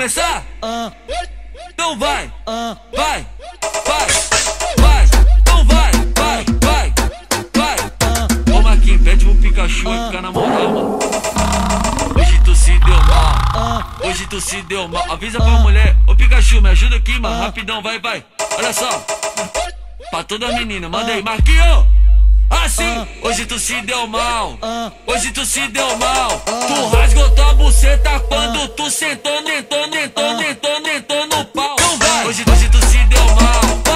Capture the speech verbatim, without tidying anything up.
começar? Então vai, vai, vai, vai, então vai, vai, vai, vai. Ô Marquinhos, pede pro Pikachu e ficar na moral, mano. Hoje tu se deu mal, hoje tu se deu mal. Avisa pra mulher, ô Pikachu, me ajuda aqui, mano. Rapidão, vai, vai. Olha só, pra toda menina, manda aí, Marquinhos. Assim, hoje tu se deu mal, hoje tu se deu mal. Tu rasgou tua buceta quando tu sentou, nentou, nentou, nentou, nentou no pau. Hoje, hoje tu se deu mal.